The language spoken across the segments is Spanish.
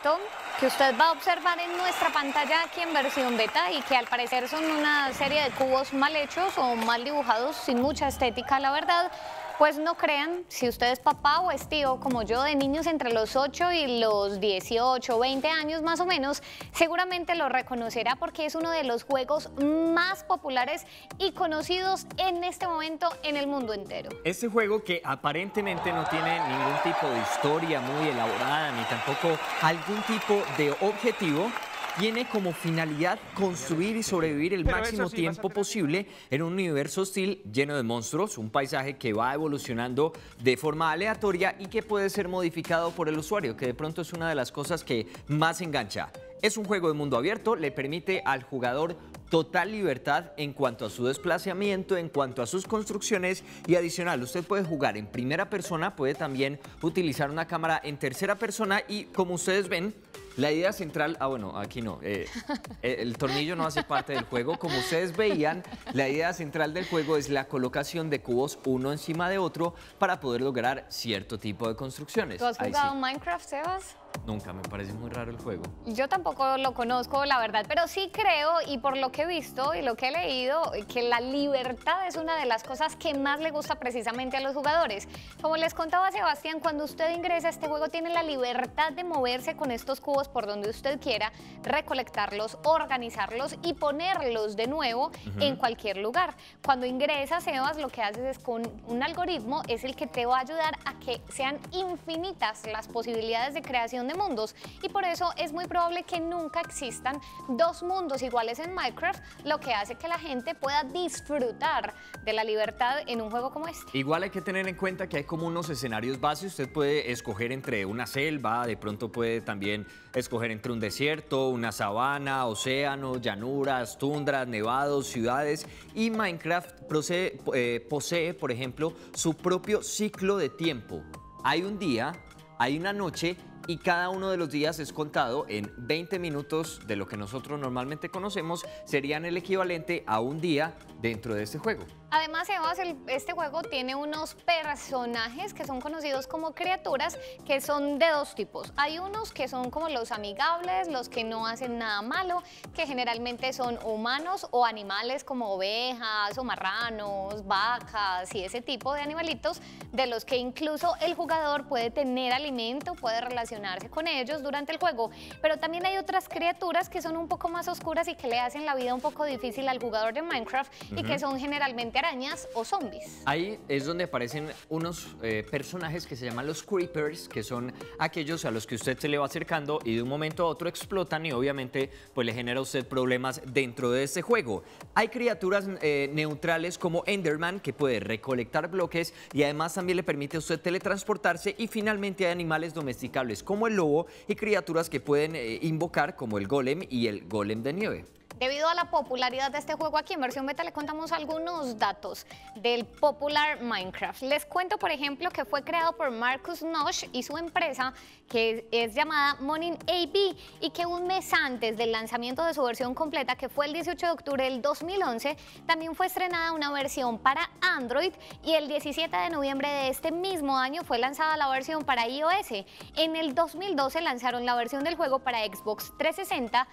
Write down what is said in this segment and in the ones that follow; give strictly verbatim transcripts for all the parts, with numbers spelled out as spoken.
esto que usted va a observar en nuestra pantalla aquí en versión beta y que al parecer son una serie de cubos mal hechos o mal dibujados, sin mucha estética, la verdad, pues no crean, si usted es papá o es tío como yo de niños entre los ocho y los dieciocho, veinte años más o menos, seguramente lo reconocerá porque es uno de los juegos más populares y conocidos en este momento en el mundo entero. Este juego que aparentemente no tiene ningún tipo de historia muy elaborada ni tampoco algún tipo de objetivo, tiene como finalidad construir y sobrevivir el Pero máximo sí, tiempo posible en un universo hostil lleno de monstruos, un paisaje que va evolucionando de forma aleatoria y que puede ser modificado por el usuario, que de pronto es una de las cosas que más engancha. Es un juego de mundo abierto, le permite al jugador total libertad en cuanto a su desplazamiento, en cuanto a sus construcciones y adicional, usted puede jugar en primera persona, puede también utilizar una cámara en tercera persona y como ustedes ven, la idea central, ah bueno, aquí no, eh, el tornillo no hace parte del juego. Como ustedes veían, la idea central del juego es la colocación de cubos uno encima de otro para poder lograr cierto tipo de construcciones. ¿Tú has Ahí jugado sí. Minecraft, Sebas? Nunca, me parece muy raro el juego. Yo tampoco lo conozco, la verdad, pero sí creo, y por lo que he visto y lo que he leído, que la libertad es una de las cosas que más le gusta precisamente a los jugadores. Como les contaba Sebastián, cuando usted ingresa a este juego tiene la libertad de moverse con estos cubos por donde usted quiera, recolectarlos, organizarlos y ponerlos de nuevo uh-huh. en cualquier lugar. Cuando ingresas, Sebas, lo que haces es con un algoritmo, es el que te va a ayudar a que sean infinitas las posibilidades de creación de mundos y por eso es muy probable que nunca existan dos mundos iguales en Minecraft, lo que hace que la gente pueda disfrutar de la libertad en un juego como este. Igual hay que tener en cuenta que hay como unos escenarios base, usted puede escoger entre una selva, de pronto puede también escoger entre un desierto, una sabana, océano, llanuras, tundras, nevados, ciudades y Minecraft posee, eh, posee, por ejemplo, su propio ciclo de tiempo. Hay un día, hay una noche y cada uno de los días es contado en veinte minutos de lo que nosotros normalmente conocemos, serían el equivalente a un día dentro de este juego. Además, Sebas, el, este juego tiene unos personajes que son conocidos como criaturas que son de dos tipos. Hay unos que son como los amigables, los que no hacen nada malo, que generalmente son humanos o animales como ovejas o marranos, vacas y ese tipo de animalitos, de los que incluso el jugador puede tener alimento, puede relacionarse con ellos durante el juego. Pero también hay otras criaturas que son un poco más oscuras y que le hacen la vida un poco difícil al jugador de Minecraft uh-huh. y que son generalmente arañas o zombies. Ahí es donde aparecen unos eh, personajes que se llaman los creepers, que son aquellos a los que usted se le va acercando y de un momento a otro explotan y obviamente pues le genera a usted problemas dentro de este juego. Hay criaturas eh, neutrales como Enderman que puede recolectar bloques y además también le permite a usted teletransportarse y finalmente hay animales domesticables como el lobo y criaturas que pueden eh, invocar como el golem y el golem de nieve. Debido a la popularidad de este juego, aquí en versión beta le contamos algunos datos del popular Minecraft. Les cuento, por ejemplo, que fue creado por Marcus Nosh y su empresa, que es llamada Monin A B, y que un mes antes del lanzamiento de su versión completa, que fue el dieciocho de octubre del dos mil once, también fue estrenada una versión para Android y el diecisiete de noviembre de este mismo año fue lanzada la versión para iOS. En el dos mil doce lanzaron la versión del juego para Xbox trescientos sesenta,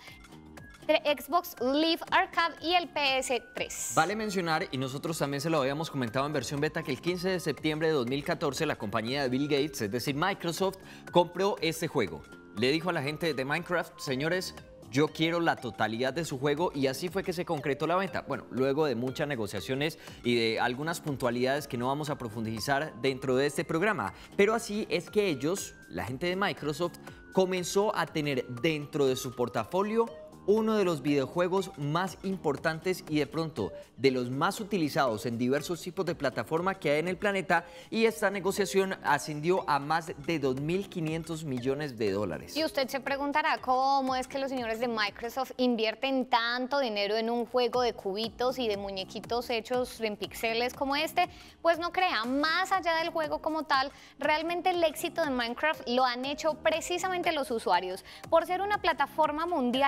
Xbox Live Arcade y el P S tres. Vale mencionar, y nosotros también se lo habíamos comentado en versión beta, que el quince de septiembre de dos mil catorce la compañía de Bill Gates, es decir Microsoft, compró este juego. Le dijo a la gente de Minecraft, señores, yo quiero la totalidad de su juego y así fue que se concretó la venta. Bueno, luego de muchas negociaciones y de algunas puntualidades que no vamos a profundizar dentro de este programa, pero así es que ellos, la gente de Microsoft, comenzó a tener dentro de su portafolio uno de los videojuegos más importantes y de pronto de los más utilizados en diversos tipos de plataforma que hay en el planeta y esta negociación ascendió a más de dos mil quinientos millones de dólares. Y usted se preguntará cómo es que los señores de Microsoft invierten tanto dinero en un juego de cubitos y de muñequitos hechos en píxeles como este. Pues no crea, más allá del juego como tal, realmente el éxito de Minecraft lo han hecho precisamente los usuarios. Por ser una plataforma mundial abierta,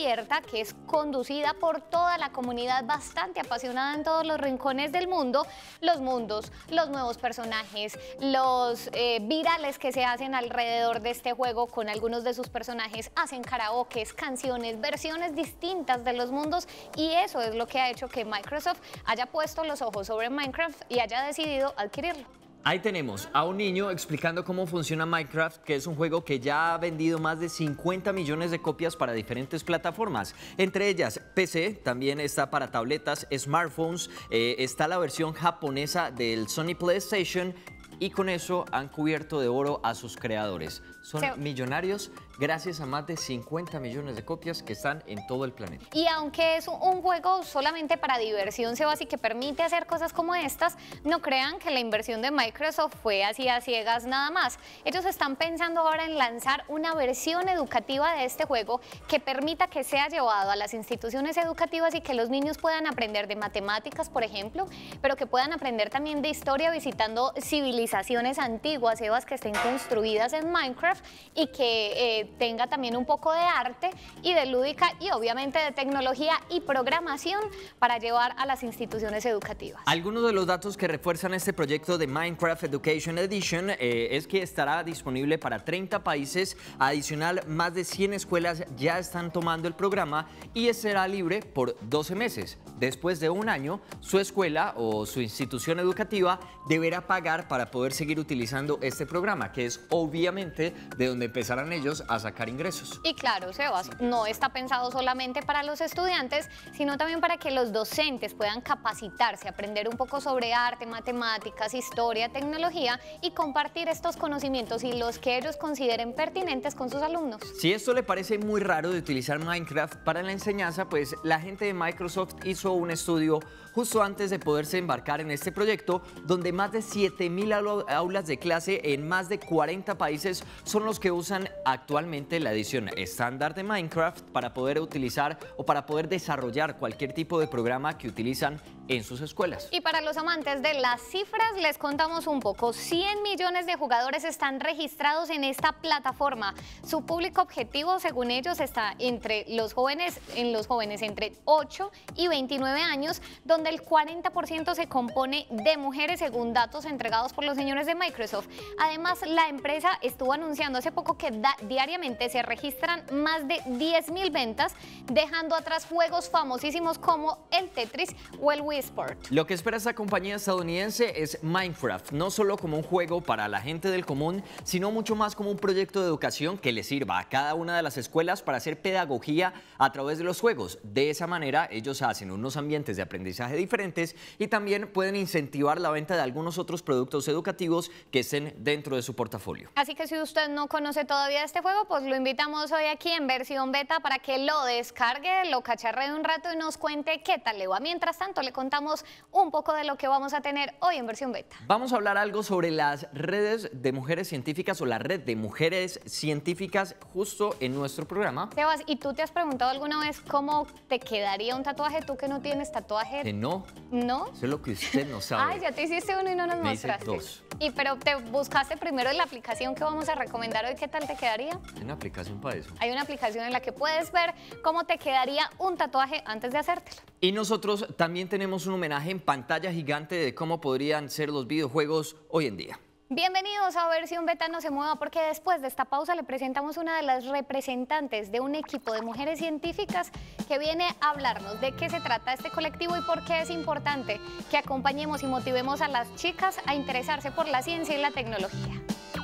abierta que es conducida por toda la comunidad bastante apasionada en todos los rincones del mundo. Los mundos, los nuevos personajes, los eh, virales que se hacen alrededor de este juego con algunos de sus personajes, hacen karaokes, canciones, versiones distintas de los mundos, y eso es lo que ha hecho que Microsoft haya puesto los ojos sobre Minecraft y haya decidido adquirirlo. Ahí tenemos a un niño explicando cómo funciona Minecraft, que es un juego que ya ha vendido más de cincuenta millones de copias para diferentes plataformas, entre ellas P C, también está para tabletas, smartphones, eh, está la versión japonesa del Sony PlayStation, y con eso han cubierto de oro a sus creadores. Son sí. millonarios gracias a más de cincuenta millones de copias que están en todo el planeta. Y aunque es un juego solamente para diversión, Sebas, y que permite hacer cosas como estas, no crean que la inversión de Microsoft fue así a ciegas nada más. Ellos están pensando ahora en lanzar una versión educativa de este juego que permita que sea llevado a las instituciones educativas y que los niños puedan aprender de matemáticas, por ejemplo, pero que puedan aprender también de historia visitando civilizaciones antiguas, Sebas, que estén construidas en Minecraft, y que eh, tenga también un poco de arte y de lúdica y obviamente de tecnología y programación para llevar a las instituciones educativas. Algunos de los datos que refuerzan este proyecto de Minecraft Education Edition eh, es que estará disponible para treinta países. Adicional, más de cien escuelas ya están tomando el programa y será libre por doce meses. Después de un año, su escuela o su institución educativa deberá pagar para poder seguir utilizando este programa, que es obviamente de donde empezarán ellos a sacar ingresos. Y claro, Sebas, no está pensado solamente para los estudiantes, sino también para que los docentes puedan capacitarse, aprender un poco sobre arte, matemáticas, historia, tecnología y compartir estos conocimientos y los que ellos consideren pertinentes con sus alumnos. Si esto le parece muy raro de utilizar Minecraft para la enseñanza, pues la gente de Microsoft hizo un estudio justo antes de poderse embarcar en este proyecto, donde más de siete mil aulas de clase en más de cuarenta países son los que usan actualmente la edición estándar de Minecraft para poder utilizar o para poder desarrollar cualquier tipo de programa que utilizan en sus escuelas. Y para los amantes de las cifras les contamos un poco. cien millones de jugadores están registrados en esta plataforma. Su público objetivo, según ellos, está entre los jóvenes, en los jóvenes entre ocho y veintinueve años, donde el cuarenta por ciento se compone de mujeres, según datos entregados por los señores de Microsoft. Además, la empresa estuvo anunciando hace poco que diariamente se registran más de diez mil ventas, dejando atrás juegos famosísimos como el Tetris o el Wii Sport. Lo que espera esta compañía estadounidense es Minecraft, no solo como un juego para la gente del común, sino mucho más como un proyecto de educación que le sirva a cada una de las escuelas para hacer pedagogía a través de los juegos. De esa manera, ellos hacen unos ambientes de aprendizaje diferentes y también pueden incentivar la venta de algunos otros productos educativos que estén dentro de su portafolio. Así que si usted no conoce todavía este juego, pues lo invitamos hoy aquí en versión beta para que lo descargue, lo cacharree un rato y nos cuente qué tal le va. Mientras tanto, le contamos un poco de lo que vamos a tener hoy en versión beta. Vamos a hablar algo sobre las redes de mujeres científicas o la red de mujeres científicas justo en nuestro programa. Sebas, ¿y tú te has preguntado alguna vez cómo te quedaría un tatuaje? ¿Tú que no tienes tatuaje? Que no. ¿No? Eso es lo que usted no sabe. Ay, ya te hiciste uno y no nos Me mostraste. hice dos. Y pero te buscaste primero en la aplicación que vamos a recomendar hoy, ¿qué tal te quedaría? Hay una aplicación para eso. Hay una aplicación en la que puedes ver cómo te quedaría un tatuaje antes de hacértelo. Y nosotros también tenemos un homenaje en pantalla gigante de cómo podrían ser los videojuegos hoy en día. Bienvenidos a Versión Beta No Se Mueva, porque después de esta pausa le presentamos una de las representantes de un equipo de mujeres científicas que viene a hablarnos de qué se trata este colectivo y por qué es importante que acompañemos y motivemos a las chicas a interesarse por la ciencia y la tecnología.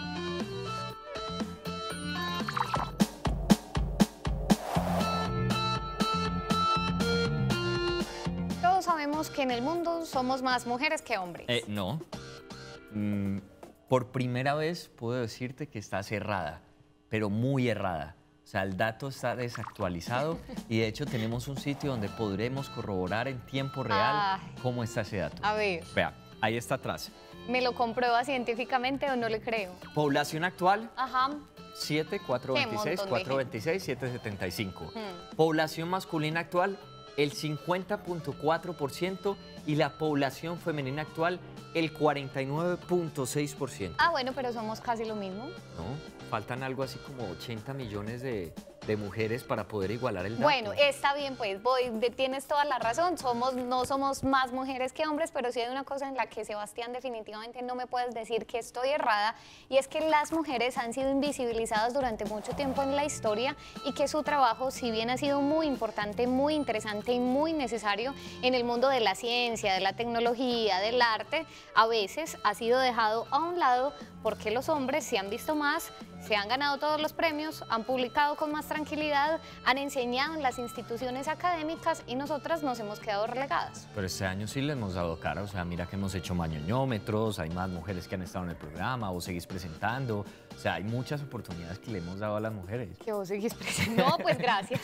Todos sabemos que en el mundo somos más mujeres que hombres. Eh, no. Mm. Por primera vez puedo decirte que está cerrada, pero muy errada. O sea, el dato está desactualizado y de hecho tenemos un sitio donde podremos corroborar en tiempo real Ay. cómo está ese dato. A ver. Vea, ahí está atrás. ¿Me lo comprueba científicamente o no le creo? Población actual. Ajá. siete, cuatro veintiséis, cuatro veintiséis, siete setenta y cinco. Hmm. Población masculina actual, el cincuenta punto cuatro por ciento y la población femenina actual, el cuarenta y nueve punto seis por ciento. Ah, bueno, pero somos casi lo mismo. No, faltan algo así como ochenta millones de, de mujeres para poder igualar el dato. Bueno, está bien, pues voy, de- tienes toda la razón, somos, no somos más mujeres que hombres, pero sí hay una cosa en la que, Sebastián, definitivamente no me puedes decir que estoy errada, y es que las mujeres han sido invisibilizadas durante mucho tiempo en la historia y que su trabajo, si bien ha sido muy importante, muy interesante y muy necesario en el mundo de la ciencia, de la tecnología, del arte, a veces ha sido dejado a un lado porque los hombres se han visto más, se han ganado todos los premios, han publicado con más tranquilidad, han enseñado en las instituciones académicas y nosotras nos hemos quedado relegadas. Pero este año sí le hemos dado cara, o sea, mira que hemos hecho mañoñómetros, hay más mujeres que han estado en el programa, vos seguís presentando, o sea, hay muchas oportunidades que le hemos dado a las mujeres. Que vos seguís presentando. No, pues gracias.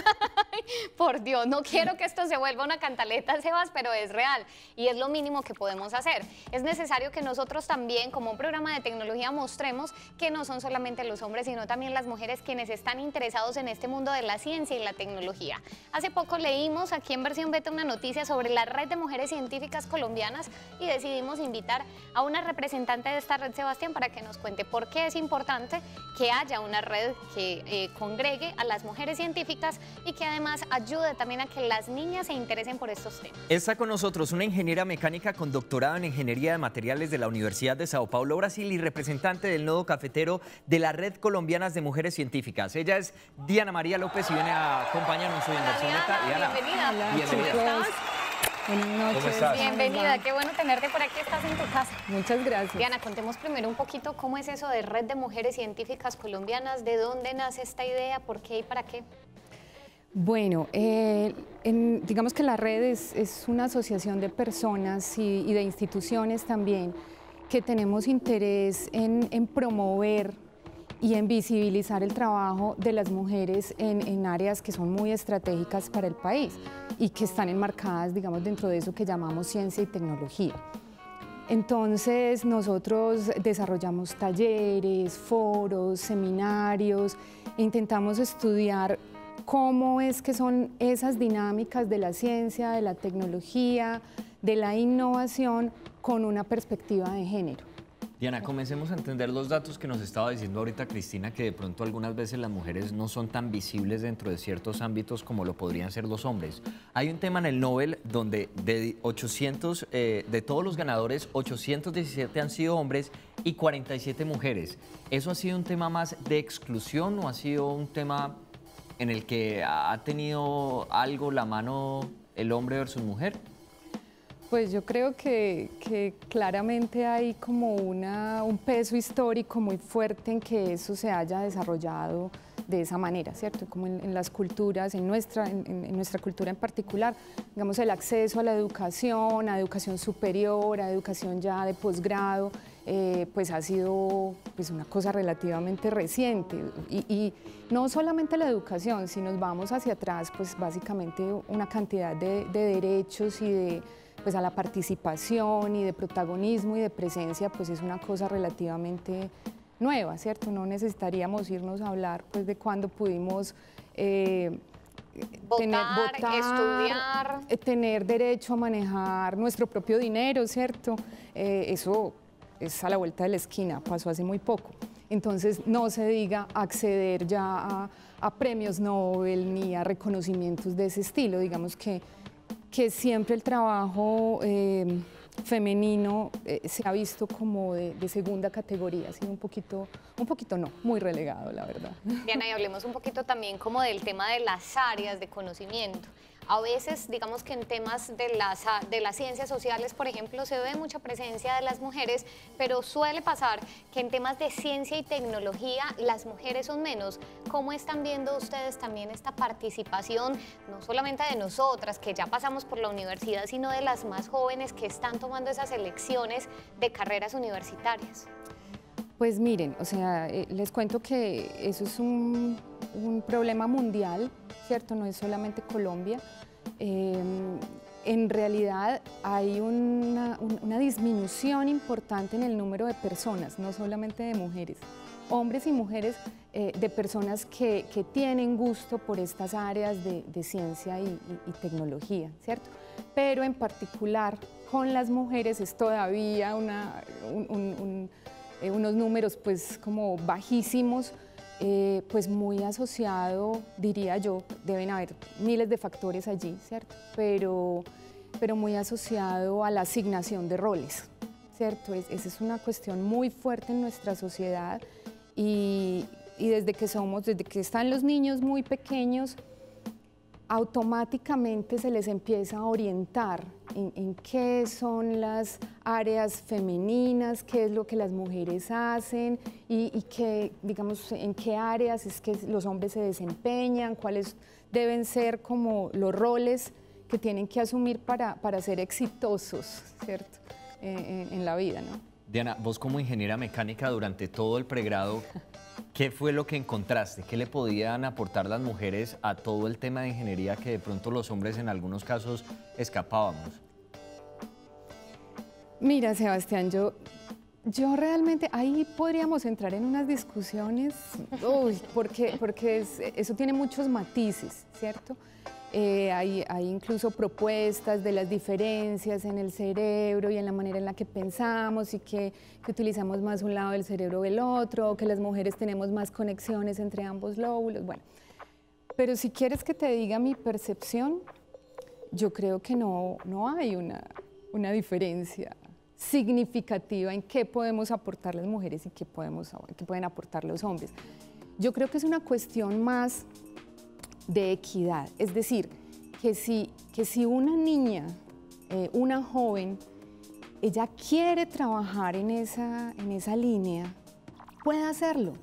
Por Dios, no quiero que esto se vuelva una cantaleta, Sebas, pero es real y es lo mínimo que podemos hacer. Es necesario que nosotros también, como un programa de tecnología, mostremos que no son solamente los hombres, sino también las mujeres quienes están interesados en este mundo de la ciencia y la tecnología. Hace poco leímos aquí en Versión Beta una noticia sobre la Red de Mujeres Científicas Colombianas y decidimos invitar a una representante de esta red, Sebastián, para que nos cuente por qué es importante que haya una red que eh, congregue a las mujeres científicas y que además ayude también a que las niñas se interesen por estos temas. Está con nosotros una ingeniera mecánica con doctorado en Ingeniería de Materiales de la Universidad de Sao Paulo, Brasil, y representante del nodo cafetero de la Red Colombianas de Mujeres Científicas. Ella es Diana María López y viene a acompañarnos hoy en Versión Beta. Diana, bienvenida. Hola, Bienvenida. chicos. Buenas noches. ¿Cómo estás? Bienvenida, qué bueno tenerte por aquí, estás en tu casa. Muchas gracias. Diana, contemos primero un poquito cómo es eso de Red de Mujeres Científicas Colombianas, de dónde nace esta idea, por qué y para qué. Bueno, eh, en- digamos que la red es, es una asociación de personas y, y de instituciones también que tenemos interés en, en promover y en visibilizar el trabajo de las mujeres en, en áreas que son muy estratégicas para el país y que están enmarcadas, digamos, dentro de eso que llamamos ciencia y tecnología. Entonces nosotros desarrollamos talleres, foros, seminarios, e intentamos estudiar cómo es que son esas dinámicas de la ciencia, de la tecnología, de la innovación con una perspectiva de género. Diana, comencemos a entender los datos que nos estaba diciendo ahorita Cristina, que de pronto algunas veces las mujeres no son tan visibles dentro de ciertos ámbitos como lo podrían ser los hombres. Hay un tema en el Nobel donde de ochocientos, eh, de todos los ganadores, ochocientos diecisiete han sido hombres y cuarenta y siete mujeres. ¿Eso ha sido un tema más de exclusión o ha sido un tema en el que ha tenido algo la mano el hombre versus mujer? Pues yo creo que, que claramente hay como una, un peso histórico muy fuerte en que eso se haya desarrollado de esa manera, ¿cierto? Como en, en las culturas, en nuestra, en, en nuestra cultura en particular, digamos el acceso a la educación, a educación superior, a educación ya de posgrado, eh, pues ha sido pues una cosa relativamente reciente. Y, y no solamente la educación, si nos vamos hacia atrás, pues básicamente una cantidad de, de derechos y de pues a la participación y de protagonismo y de presencia, pues es una cosa relativamente nueva, ¿cierto? No necesitaríamos irnos a hablar pues de cuándo pudimos eh, Votar, tener, votar, estudiar. eh, tener derecho a manejar nuestro propio dinero, ¿cierto? Eh, eso es a la vuelta de la esquina, pasó hace muy poco. Entonces no se diga acceder ya a, a premios Nobel ni a reconocimientos de ese estilo, digamos que que siempre el trabajo eh, femenino eh, se ha visto como de, de segunda categoría, ha sido un poquito, un poquito no, muy relegado, la verdad. Diana, y hablemos un poquito también como del tema de las áreas de conocimiento. A veces, digamos que en temas de las, de las ciencias sociales, por ejemplo, se ve mucha presencia de las mujeres, pero suele pasar que en temas de ciencia y tecnología las mujeres son menos. ¿Cómo están viendo ustedes también esta participación, no solamente de nosotras, que ya pasamos por la universidad, sino de las más jóvenes que están tomando esas elecciones de carreras universitarias? Pues miren, o sea, eh, les cuento que eso es un, un problema mundial, ¿cierto? No es solamente Colombia. Eh, en realidad hay una, un- una disminución importante en el número de personas, no solamente de mujeres, hombres y mujeres, eh, de personas que, que tienen gusto por estas áreas de, de ciencia y, y- y tecnología, ¿cierto? Pero en particular con las mujeres es todavía una, un- un- un- eh, unos números pues como bajísimos, eh, pues muy asociado, diría yo, deben haber miles de factores allí, ¿cierto? Pero, pero muy asociado a la asignación de roles, ¿cierto? Es, esa es una cuestión muy fuerte en nuestra sociedad y, y desde que somos, desde que están los niños muy pequeños, automáticamente se les empieza a orientar en, en qué son las áreas femeninas, qué es lo que las mujeres hacen y, y qué, digamos, en qué áreas es que los hombres se desempeñan, cuáles deben ser como los roles que tienen que asumir para, para ser exitosos, ¿cierto? Eh, en, en la vida, ¿no? Diana, vos como ingeniera mecánica durante todo el pregrado, ¿qué fue lo que encontraste? ¿Qué le podían aportar las mujeres a todo el tema de ingeniería que de pronto los hombres en algunos casos escapábamos? Mira, Sebastián, yo, yo realmente, ahí podríamos entrar en unas discusiones, uy, porque, porque es, eso tiene muchos matices, ¿cierto? Eh, hay, hay incluso propuestas de las diferencias en el cerebro y en la manera en la que pensamos y que, que utilizamos más un lado del cerebro o el otro, o que las mujeres tenemos más conexiones entre ambos lóbulos, bueno. Pero si quieres que te diga mi percepción, yo creo que no, no hay una, una diferencia significativa en qué podemos aportar las mujeres y qué, podemos, qué pueden aportar los hombres. Yo creo que es una cuestión más de equidad, es decir, que si, que si una niña, eh, una joven, ella quiere trabajar en esa, en esa línea, puede hacerlo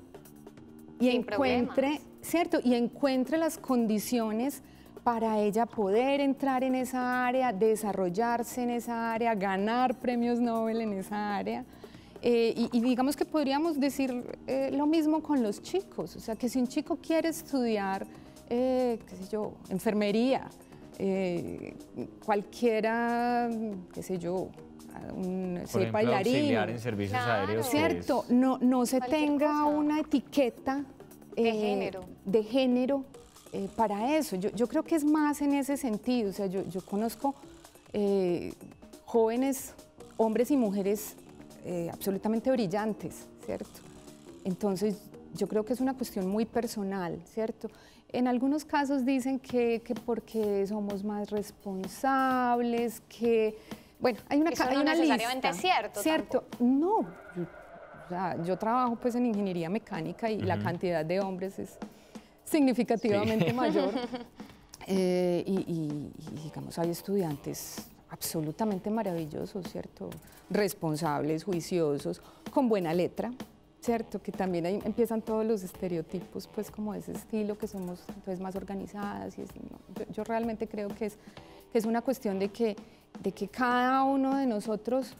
y Sin encuentre, problemas. ¿cierto? Y encuentre las condiciones para ella poder entrar en esa área, desarrollarse en esa área, ganar premios Nobel en esa área. Eh, y, y digamos que podríamos decir eh, lo mismo con los chicos, o sea, que si un chico quiere estudiar Eh, qué sé yo, enfermería, eh, cualquiera, qué sé yo, un, Por ejemplo, bailarín, auxiliar en servicios Claro. aéreos. que ¿cierto? es- No, no se Cualquier tenga cosa. una etiqueta De género. de género eh, para eso. Yo, yo creo que es más en ese sentido, o sea, yo, yo conozco eh, jóvenes, hombres y mujeres eh, absolutamente brillantes, ¿cierto? Entonces, yo creo que es una cuestión muy personal, ¿cierto? En algunos casos dicen que, que porque somos más responsables, que, bueno, hay una, Eso ca- hay no una necesariamente lista. es cierto ¿Cierto? No, yo, o sea, yo trabajo pues en ingeniería mecánica y la cantidad de hombres es significativamente Sí. mayor. Eh, y, y- y, digamos, hay estudiantes absolutamente maravillosos, ¿cierto? Responsables, juiciosos, con buena letra, ¿cierto? Que también ahí empiezan todos los estereotipos, pues como de ese estilo, que somos entonces más organizadas y así, ¿no? Yo, yo realmente creo que es, que es una cuestión de que, de que cada uno de nosotros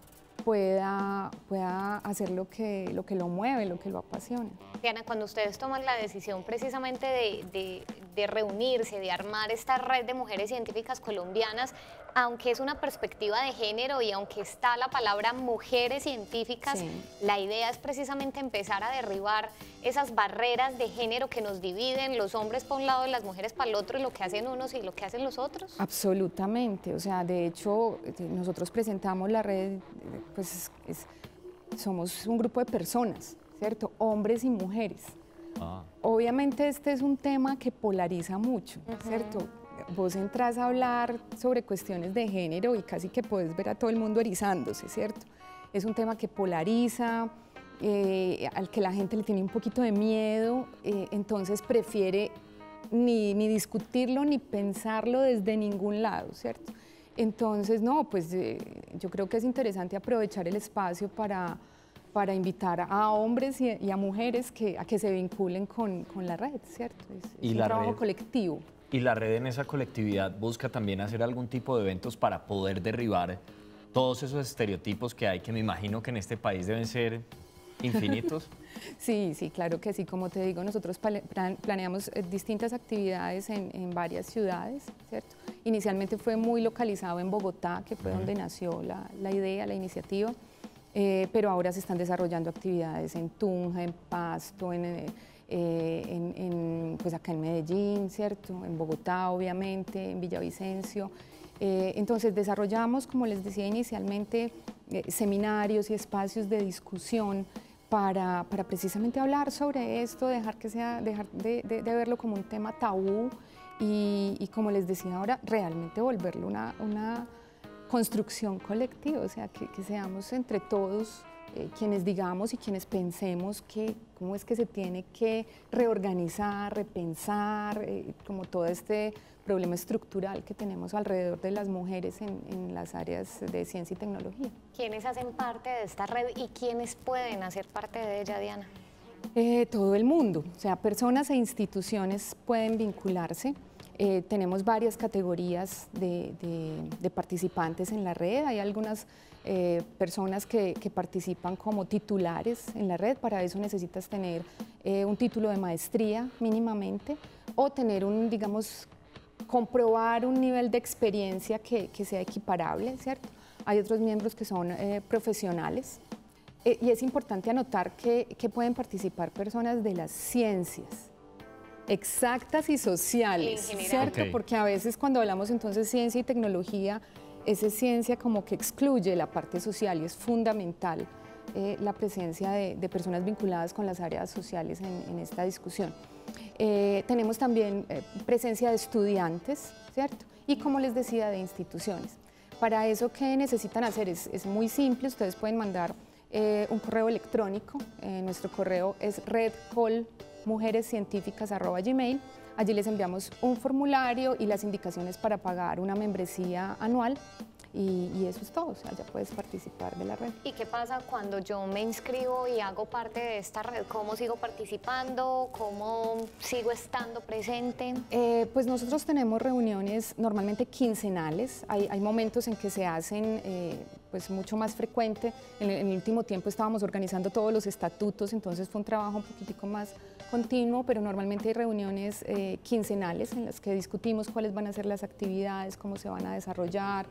pueda, pueda hacer lo que, lo que lo mueve, lo que lo apasiona. Diana, cuando ustedes toman la decisión precisamente de, de- de reunirse, de armar esta red de mujeres científicas colombianas, aunque es una perspectiva de género y aunque está la palabra mujeres científicas, Sí. la idea es precisamente empezar a derribar esas barreras de género que nos dividen, los hombres para un lado y las mujeres para el otro, y lo que hacen unos y lo que hacen los otros. Absolutamente, o sea, de hecho, eh, nosotros presentamos la red, eh, pues es- somos un grupo de personas, ¿cierto? Hombres y mujeres. Ah. Obviamente este es un tema que polariza mucho, ¿cierto? Vos entras a hablar sobre cuestiones de género y casi que puedes ver a todo el mundo erizándose, ¿cierto? Es un tema que polariza, eh, al que la gente le tiene un poquito de miedo, eh, entonces prefiere ni, ni discutirlo ni pensarlo desde ningún lado, ¿cierto? Entonces, no, pues eh, yo creo que es interesante aprovechar el espacio para, para invitar a hombres y, y a mujeres que, a que se vinculen con, con la red, ¿cierto? Es, es Y un la trabajo red- colectivo. Y la red en esa colectividad busca también hacer algún tipo de eventos para poder derribar todos esos estereotipos que hay, que me imagino que en este país deben ser infinitos. Sí, sí, claro que sí. Como te digo, nosotros pale- plan- planeamos eh, distintas actividades en, en varias ciudades, ¿cierto? Inicialmente fue muy localizado en Bogotá, que fue donde nació la, la idea, la iniciativa, eh, pero ahora se están desarrollando actividades en Tunja, en Pasto, en, eh, eh, en- en, pues acá en Medellín, ¿cierto? En Bogotá, obviamente, en Villavicencio. Eh, entonces desarrollamos, como les decía inicialmente, eh, seminarios y espacios de discusión para, para precisamente hablar sobre esto, dejar, que sea, dejar de, de, de verlo como un tema tabú y, y como les decía ahora, realmente volverlo una, una construcción colectiva, o sea, que, que seamos entre todos eh, quienes digamos y quienes pensemos que cómo es que se tiene que reorganizar, repensar, eh, como todo este problema estructural que tenemos alrededor de las mujeres en, en las áreas de ciencia y tecnología. ¿Quiénes hacen parte de esta red y quiénes pueden hacer parte de ella, Diana? Eh, todo el mundo, o sea, personas e instituciones pueden vincularse. Eh, tenemos varias categorías de, de, de participantes en la red. Hay algunas eh, personas que, que participan como titulares en la red. Para eso necesitas tener eh, un título de maestría mínimamente o tener un, digamos, comprobar un nivel de experiencia que, que sea equiparable, ¿cierto? Hay otros miembros que son eh, profesionales. Eh, y es importante anotar que, que pueden participar personas de las ciencias exactas y sociales, ¿cierto? Okay. Porque a veces cuando hablamos entonces ciencia y tecnología, esa ciencia como que excluye la parte social y es fundamental eh, la presencia de, de personas vinculadas con las áreas sociales en, en esta discusión. Eh, tenemos también eh, presencia de estudiantes, ¿cierto? Y como les decía, de instituciones. Para eso, ¿qué necesitan hacer? Es, es muy simple, ustedes pueden mandar eh, un correo electrónico, eh, nuestro correo es redcall mujeres científicas arroba gmail. Allí les enviamos un formulario y las indicaciones para pagar una membresía anual y, y eso es todo, o sea, ya puedes participar de la red. ¿Y qué pasa cuando yo me inscribo y hago parte de esta red? ¿Cómo sigo participando? ¿Cómo sigo estando presente? Eh, pues nosotros tenemos reuniones normalmente quincenales, hay, hay momentos en que se hacen eh, pues mucho más frecuente. En el, en el último tiempo estábamos organizando todos los estatutos, entonces fue un trabajo un poquitico más continuo, pero normalmente hay reuniones eh, quincenales en las que discutimos cuáles van a ser las actividades, cómo se van a desarrollar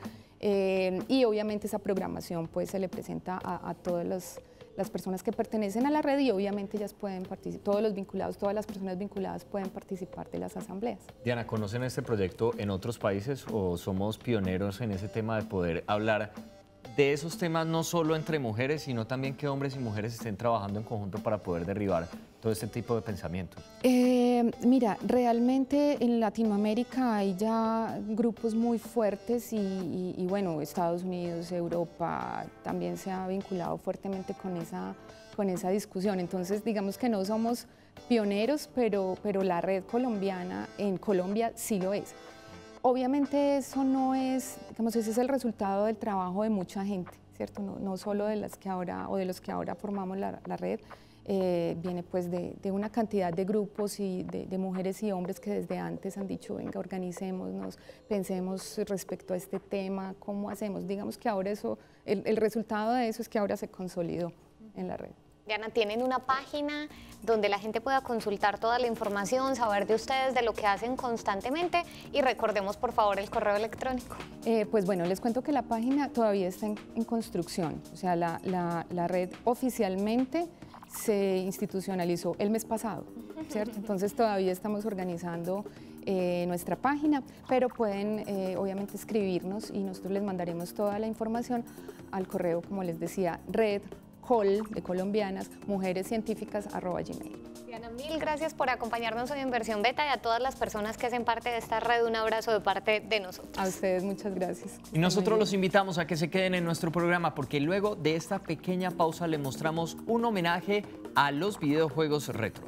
eh, y obviamente esa programación pues se le presenta a, a todas las, las personas que pertenecen a la red y obviamente ellas pueden participar, todos los vinculados, todas las personas vinculadas pueden participar de las asambleas. Diana, ¿conocen este proyecto en otros países o somos pioneros en ese tema de poder hablar de esos temas no solo entre mujeres, sino también que hombres y mujeres estén trabajando en conjunto para poder derribar todo este tipo de pensamientos? Eh, mira, realmente en Latinoamérica hay ya grupos muy fuertes y, y, y bueno, Estados Unidos, Europa también se ha vinculado fuertemente con esa, con esa discusión. Entonces, digamos que no somos pioneros, pero, pero la red colombiana en Colombia sí lo es. Obviamente eso no es, digamos, ese es el resultado del trabajo de mucha gente, ¿cierto? No, no solo de las que ahora o de los que ahora formamos la, la red, eh, viene pues de, de una cantidad de grupos y de, de mujeres y hombres que desde antes han dicho, venga, organicémonos, pensemos respecto a este tema, ¿cómo hacemos? Digamos que ahora eso, el, el resultado de eso es que ahora se consolidó en la red. Diana, tienen una página donde la gente pueda consultar toda la información, saber de ustedes, de lo que hacen constantemente y recordemos por favor el correo electrónico. Eh, pues bueno, les cuento que la página todavía está en, en construcción, o sea, la, la, la red oficialmente se institucionalizó el mes pasado, ¿cierto? Entonces todavía estamos organizando eh, nuestra página, pero pueden eh, obviamente escribirnos y nosotros les mandaremos toda la información al correo, como les decía, red call de colombianas, mujeres científicas arroba gmail. Diana, mil gracias por acompañarnos hoy en Versión Beta y a todas las personas que hacen parte de esta red, un abrazo de parte de nosotros. A ustedes muchas gracias. Y nosotros los invitamos a que se queden en nuestro programa porque luego de esta pequeña pausa les mostramos un homenaje a los videojuegos retro.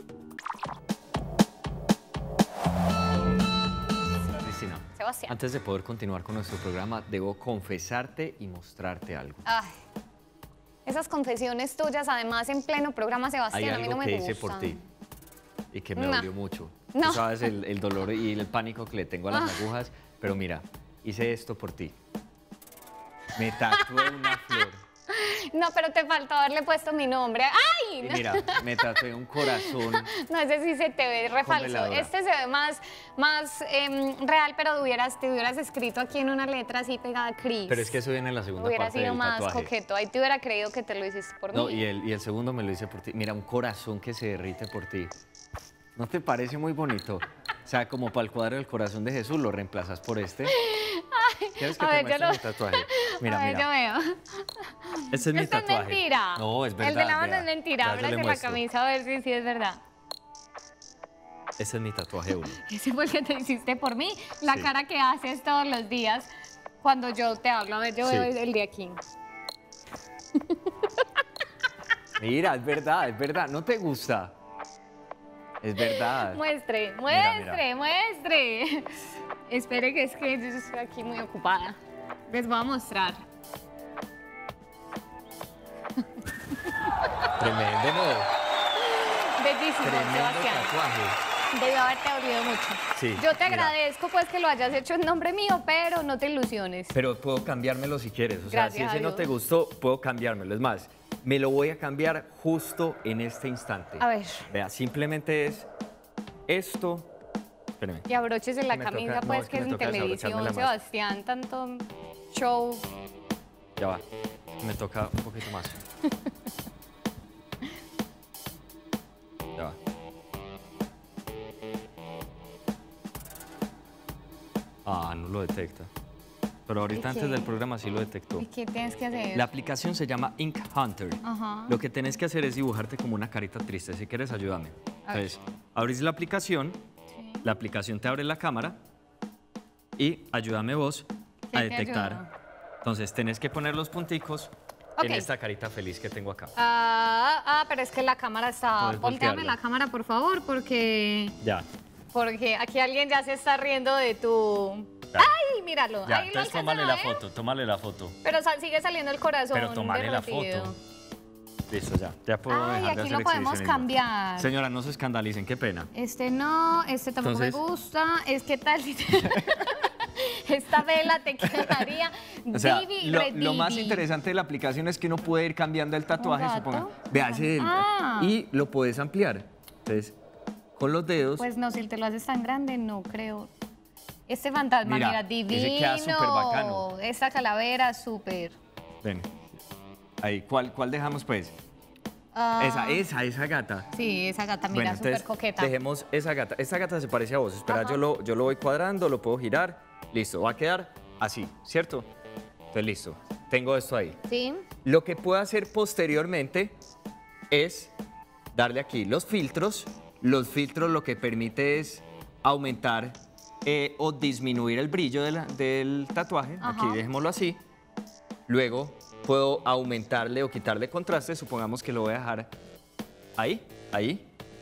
Cristina, Sebastián. antes de poder continuar con nuestro programa, debo confesarte y mostrarte algo. Ay. Esas confesiones tuyas, además, en pleno programa, Sebastián, Hay a mí algo no me que gustan. hice por ti y que me No. dolió mucho. No. Tú sabes el, el dolor y el pánico que le tengo a las Ah. agujas, pero mira, hice esto por ti. Me tatué una flor. No, pero te faltó haberle puesto mi nombre. ¡Ay! Y mira, me tatué un corazón. No, ese sí se te ve re Con falso. veladora. Este se ve más, más em, real, pero te hubieras, te hubieras escrito aquí en una letra así pegada, Cris. Pero es que eso viene en la segunda Hubiera parte sido del más tatuaje. coqueto. Ahí te hubiera creído que te lo hiciste por No, mí. y el, y el segundo me lo hice por ti. Mira, un corazón que se derrite por ti. ¿No te parece muy bonito? O sea, como para el cuadro del corazón de Jesús, lo reemplazas por este. ¿Quieres que a te ver, yo muestre lo- mi tatuaje? Mira, A ver, mira. yo veo. Este es mi Esto es tatuaje. mentira. No, es verdad. El de la mano vea. es mentira. Ya yo le Ábrase la muestro. camisa a ver si sí es verdad. Este es mi tatuaje uno. Ese fue el que te hiciste por mí. La Sí. cara que haces todos los días cuando yo te hablo. A ver, yo Sí. veo el de aquí. Mira, es verdad, es verdad. ¿No te gusta? Es verdad. Muestre, Mira, muestre, muestre. Espere que es que yo estoy aquí muy ocupada. Les voy a mostrar. Tremendo, ¿no? Bellísimo, Tremendo Sebastián. tatuaje. Debió haberte dolido mucho. Sí, Yo te mira. agradezco pues que lo hayas hecho en nombre mío, pero no te ilusiones. Pero puedo cambiármelo si quieres. O sea, Gracias si a ese no Dios. te gustó, puedo cambiármelo. Es más, me lo voy a cambiar justo en este instante. A ver. Vea, simplemente es esto. Espérame. Y abróchese la Me camisa, toca- no, pues es que que es me en toca televisión, desabrocharme la más. Sebastián, tanto show. Ya va. Me toca un poquito más. Ya va. Ah, no lo detecta. Pero ahorita ¿Y antes qué? del programa sí lo detectó. ¿Y qué tienes que hacer? La aplicación se llama Ink Hunter. Ajá. Lo que tenés que hacer es dibujarte como una carita triste. Si quieres, ayúdame. A ver. Entonces, abrís la aplicación, Sí. la aplicación te abre la cámara y ayúdame vos ¿Qué a te detectar. ayuda? Entonces, tenés que poner los punticos Ok. en esta carita feliz que tengo acá. Ah, ah, pero es que la cámara está... Puedes Volteame voltearla. la cámara, por favor, porque... Ya. Porque aquí alguien ya se está riendo de tu... Ya. ¡Ay, míralo! Ya, Ahí lo entonces alcanzan tómale a la ver, foto, tómale la foto. Pero sal- sigue saliendo el corazón Pero tomale la derretido. foto. Listo, ya. Ya puedo Ay, dejar de aquí hacer lo podemos exhibicionismo. cambiar. Señora, no se escandalicen, qué pena. Este no, este tampoco Entonces- me gusta. Es que tal si te- esta vela te quedaría O sea, divi, lo, re lo más divi. interesante de la aplicación es que uno puede ir cambiando el tatuaje, ¿Un gato? suponga. Vea ese Ah. y lo puedes ampliar. Entonces, con los dedos. Pues no, si te lo haces tan grande, no creo. Este fantasma, Mira, mira, ese divino. queda súper bacano. Esta calavera, súper. Ven. Ahí, ¿cuál, cuál dejamos pues? Ah, Esa, esa, esa gata. Sí, esa gata, mira, Bueno, súper entonces coqueta. dejemos esa gata. Esta gata se parece a vos. Espera, Ajá. yo lo, yo lo voy cuadrando, lo puedo girar. Listo, va a quedar así, ¿cierto? Entonces, listo. Tengo esto ahí. Sí. Lo que puedo hacer posteriormente es darle aquí los filtros. Los filtros lo que permite es aumentar eh, o disminuir el brillo de la- del tatuaje. Ajá. Aquí dejémoslo así. Luego puedo aumentarle o quitarle contraste. Supongamos que lo voy a dejar ahí, ahí.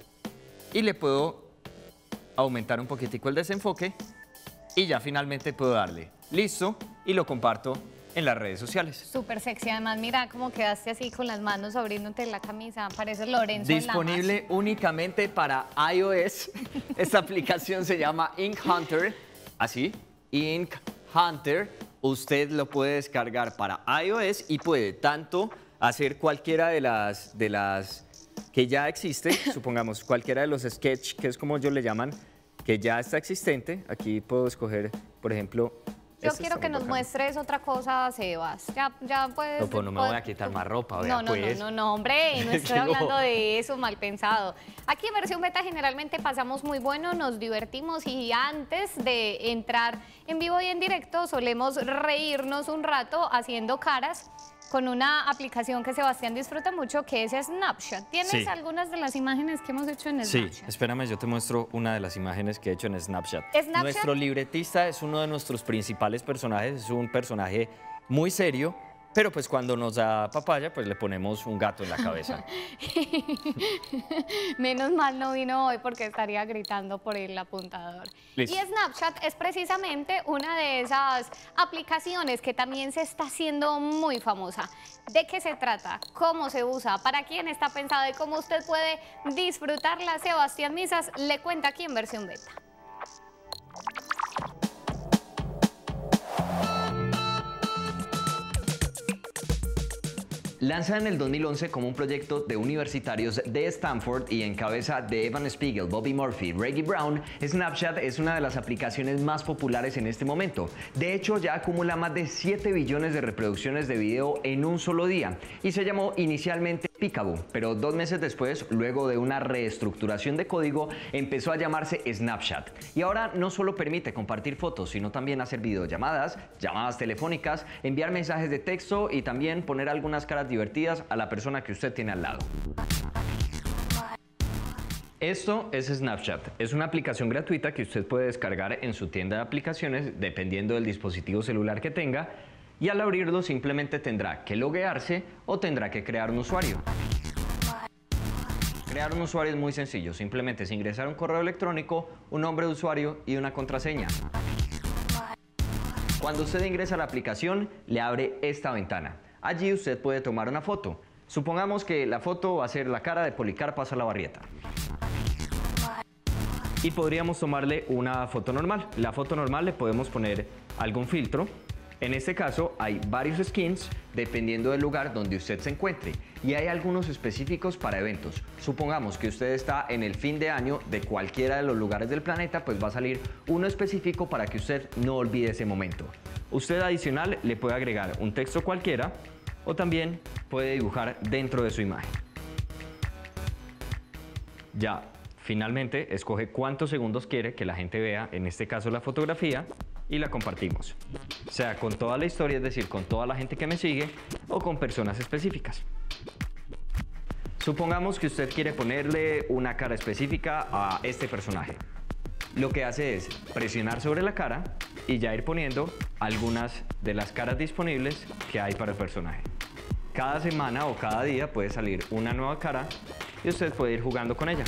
Y le puedo aumentar un poquitico el desenfoque. Y ya finalmente puedo darle listo y lo comparto en las redes sociales. Súper sexy. Además, mira cómo quedaste así con las manos abriéndote la camisa. Parece Lorenzo Disponible únicamente para iOS. Esta aplicación se llama Ink Hunter. Así, Ink Hunter. Usted lo puede descargar para iOS y puede tanto hacer cualquiera de las, de las que ya existe, supongamos cualquiera de los sketch, que es como ellos le llaman, que ya está existente. Aquí puedo escoger, por ejemplo, Yo este quiero está que muy nos bacano. muestres otra cosa, Sebas. Ya, ya puedes... No, pues no me voy a quitar más ropa, vea, No, no, pues. no, no, no, hombre, no estoy Que no. hablando de eso, mal pensado. Aquí en versión beta generalmente pasamos muy bueno, nos divertimos y antes de entrar en vivo y en directo solemos reírnos un rato haciendo caras con una aplicación que Sebastián disfruta mucho, que es Snapchat. ¿Tienes Sí. algunas de las imágenes que hemos hecho en Sí, Snapchat? espérame, yo te muestro una de las imágenes que he hecho en Snapchat. ¿Snapchat? Nuestro libretista es uno de nuestros principales personajes, es un personaje muy serio, pero pues cuando nos da papaya, pues le ponemos un gato en la cabeza. Menos mal no vino hoy porque estaría gritando por el apuntador. Listo. Y Snapchat es precisamente una de esas aplicaciones que también se está haciendo muy famosa. ¿De qué se trata? ¿Cómo se usa? ¿Para quién está pensado? ¿Y cómo usted puede disfrutarla? Sebastián Misas le cuenta aquí en versión beta. Lanzada en el dos mil once como un proyecto de universitarios de Stanford y en cabeza de Evan Spiegel, Bobby Murphy, Reggie Brown, Snapchat es una de las aplicaciones más populares en este momento. De hecho, ya acumula más de siete billones de reproducciones de video en un solo día y se llamó inicialmente Peekaboo, pero dos meses después, luego de una reestructuración de código, empezó a llamarse Snapchat. Y ahora no solo permite compartir fotos, sino también hacer videollamadas, llamadas telefónicas, enviar mensajes de texto y también poner algunas caras divertidas a la persona que usted tiene al lado. Esto es Snapchat. Es una aplicación gratuita que usted puede descargar en su tienda de aplicaciones dependiendo del dispositivo celular que tenga, y al abrirlo simplemente tendrá que loguearse o tendrá que crear un usuario. Crear un usuario es muy sencillo, simplemente es ingresar un correo electrónico, un nombre de usuario y una contraseña. Cuando usted ingresa a la aplicación, le abre esta ventana. Allí usted puede tomar una foto. Supongamos que la foto va a ser la cara de Policarpa Salabarrieta. Y podríamos tomarle una foto normal. La foto normal le podemos poner algún filtro. En este caso hay varios skins dependiendo del lugar donde usted se encuentre, y hay algunos específicos para eventos. Supongamos que usted está en el fin de año de cualquiera de los lugares del planeta, pues va a salir uno específico para que usted no olvide ese momento. Usted adicional le puede agregar un texto cualquiera o también puede dibujar dentro de su imagen. Ya, finalmente escoge cuántos segundos quiere que la gente vea, en este caso la fotografía, y la compartimos, sea con toda la historia, es decir, con toda la gente que me sigue, o con personas específicas. Supongamos que usted quiere ponerle una cara específica a este personaje. Lo que hace es presionar sobre la cara y ya ir poniendo algunas de las caras disponibles que hay para el personaje. Cada semana o cada día puede salir una nueva cara y usted puede ir jugando con ella.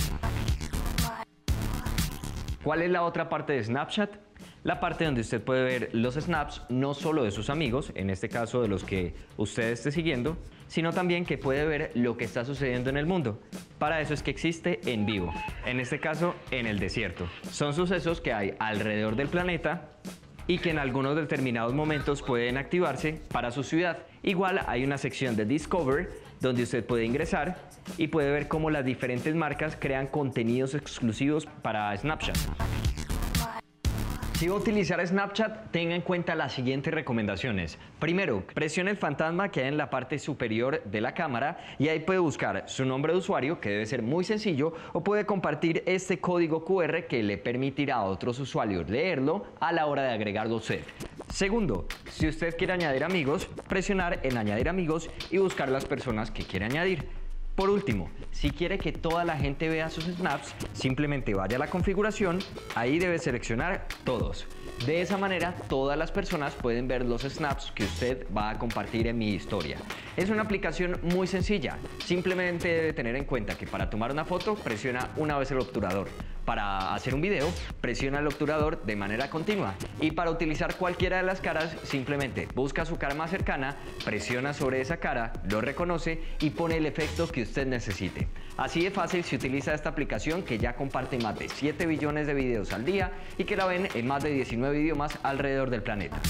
¿Cuál es la otra parte de Snapchat? La parte donde usted puede ver los snaps no solo de sus amigos, en este caso de los que usted esté siguiendo, sino también que puede ver lo que está sucediendo en el mundo. Para eso es que existe en vivo, en este caso en el desierto. Son sucesos que hay alrededor del planeta y que en algunos determinados momentos pueden activarse para su ciudad. Igual hay una sección de Discover donde usted puede ingresar y puede ver cómo las diferentes marcas crean contenidos exclusivos para Snapchat. Si va a utilizar Snapchat, tenga en cuenta las siguientes recomendaciones. Primero, presione el fantasma que hay en la parte superior de la cámara y ahí puede buscar su nombre de usuario, que debe ser muy sencillo, o puede compartir este código cu erre que le permitirá a otros usuarios leerlo a la hora de agregarlo a usted. Segundo, si usted quiere añadir amigos, presionar en añadir amigos y buscar las personas que quiere añadir. Por último, si quiere que toda la gente vea sus snaps, simplemente vaya a la configuración, ahí debe seleccionar todos. De esa manera, todas las personas pueden ver los snaps que usted va a compartir en mi historia. Es una aplicación muy sencilla, simplemente debe tener en cuenta que para tomar una foto, presiona una vez el obturador. Para hacer un video, presiona el obturador de manera continua. Y para utilizar cualquiera de las caras, simplemente busca su cara más cercana, presiona sobre esa cara, lo reconoce y pone el efecto que usted necesite. Así de fácil se utiliza esta aplicación que ya comparte más de siete billones de videos al día y que la ven en más de diecinueve idiomas alrededor del planeta.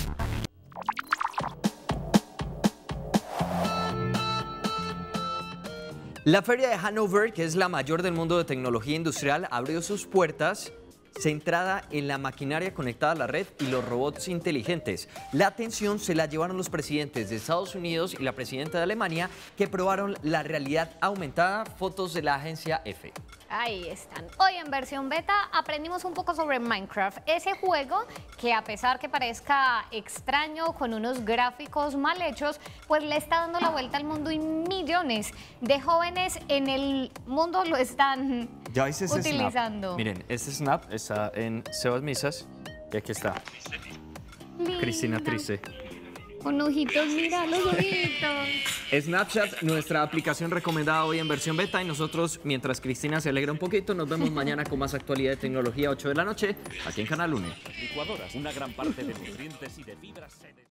La feria de Hannover, que es la mayor del mundo de tecnología industrial, abrió sus puertas centrada en la maquinaria conectada a la red y los robots inteligentes. La atención se la llevaron los presidentes de Estados Unidos y la presidenta de Alemania, que probaron la realidad aumentada. Fotos de la agencia F. Ahí están. Hoy en versión beta aprendimos un poco sobre Minecraft, ese juego que, a pesar que parezca extraño, con unos gráficos mal hechos, pues le está dando la vuelta al mundo y millones de jóvenes en el mundo lo están ya hice ese utilizando. Snap. Miren, este snap está en Sebas Misas y aquí está Linda. Cristina Trice. Con ojitos, mira los ojitos. Snapchat, nuestra aplicación recomendada hoy en versión beta, y nosotros, mientras Cristina se alegra un poquito, nos vemos mañana con más actualidad de tecnología, ocho de la noche, aquí en Canal uno. Licuadoras, una gran parte de nutrientes y de fibras se